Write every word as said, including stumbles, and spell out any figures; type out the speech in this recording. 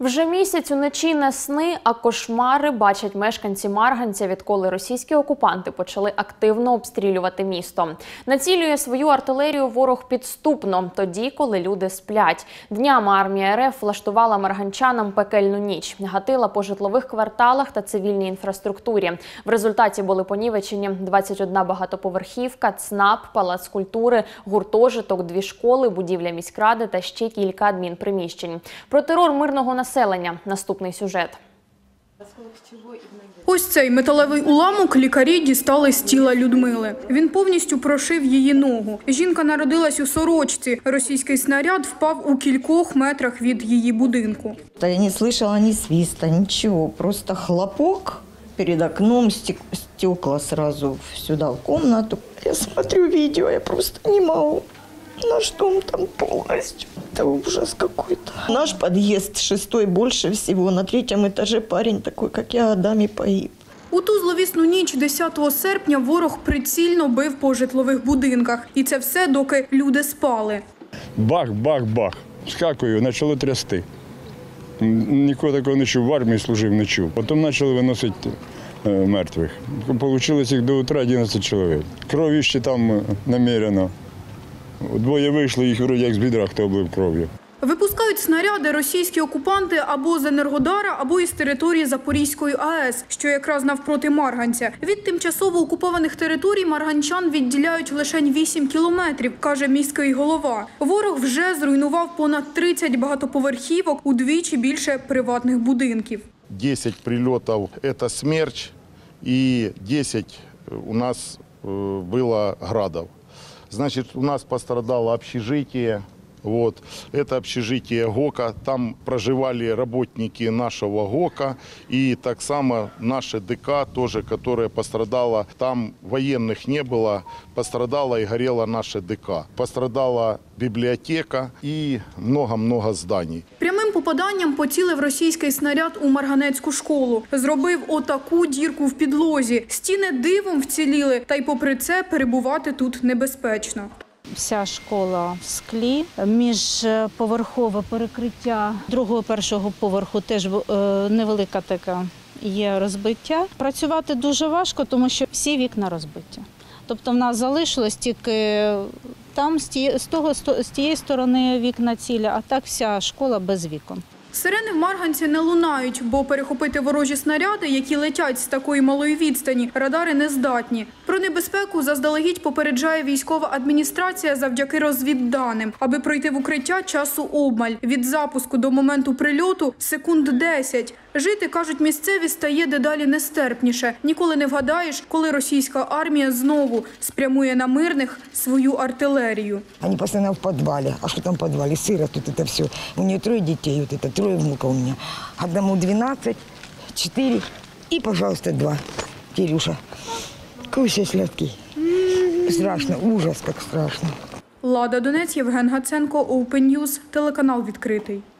Вже місяць уночі не сни, а кошмари бачать мешканці Марганця, відколи російські окупанти почали активно обстрілювати місто. Націлює свою артилерію ворог підступно, тоді, коли люди сплять. Днями армія РФ влаштувала марганчанам пекельну ніч. Гатила по житлових кварталах та цивільній інфраструктурі. В результаті були понівечені двадцять одна багатоповерхівка, ЦНАП, палац культури, гуртожиток, дві школи, будівля міськради та ще кілька адмінприміщень. Про терор мирного населення. Наступний сюжет. Ось цей металевий уламок лікарі дістали з тіла Людмили. Він повністю прошив її ногу. Жінка народилась у сорочці. Російський снаряд впав у кількох метрах від її будинку. Я не слышала ні свиста, нічого. Просто хлопок перед окном, стекла сразу сюди в комнату. Я смотрю видео, я просто не могу. Наш дом там полностью. Это ужас какой-то. Наш подъезд шестой больше всего. На третьем этаже парень такой, как я, годами погиб. У ту зловісну ніч десятого серпня ворог прицільно бив по житлових будинках. І це все, доки люди спали. Бах, бах, бах. Скакую, почало трясти. Нікого такого не чув, в армії служив, не чув. Потім почали виносити мертвих. Получилось їх до утра одинадцять чоловік. Крові ще там намірено. Двоє вийшли, їх вроді як з відра, хто облив кров'ю. Випускають снаряди російські окупанти або з Енергодара, або із території Запорізької АЕС, що якраз навпроти Марганця. Від тимчасово окупованих територій марганчан відділяють лише вісім кілометрів, каже міський голова. Ворог вже зруйнував понад тридцять багатоповерхівок, удвічі більше приватних будинків. десять прильотів – це «Смерч», і десять у нас було «Градов». Значит, у нас пострадало общежитие. Вот. Это общежитие ГОКа. Там проживали работники нашего ГОКа. И так само наше ДК тоже, которое пострадало. Там военных не было. Пострадало и горело наше ДК. Пострадала библиотека и много-много зданий. Прямим попаданням поцілив російський снаряд у Марганецьку школу. Зробив отаку дірку в підлозі. Стіни дивом вціліли, та й попри це перебувати тут небезпечно. Вся школа в склі, міжповерхове перекриття другого, першого поверху теж невелика така є розбиття. Працювати дуже важко, тому що всі вікна розбиті. Тобто в нас залишилось тільки там, з тієї, з того, з тієї сторони вікна цілі, а так вся школа без вікон. Сирени в Марганці не лунають, бо перехопити ворожі снаряди, які летять з такої малої відстані, радари не здатні. Про небезпеку заздалегідь попереджає військова адміністрація завдяки розвідданим. Аби пройти в укриття, часу обмаль. Від запуску до моменту прильоту – секунд десять. Жити, кажуть місцеві, стає дедалі нестерпніше. Ніколи не вгадаєш, коли російська армія знову спрямує на мирних свою артилерію. Вони постійно в підвалі. А що там в підвалі? Сиро тут це все. У неї троє дітей, вот это, троє внуків у мене. Одному дванадцять, чотири і, пожалуйста, два. Кирюша. Кушай сладкий. Страшно, ужас, як страшно. Лада Донець, Євген Гаценко, Open News, телеканал «Відкритий».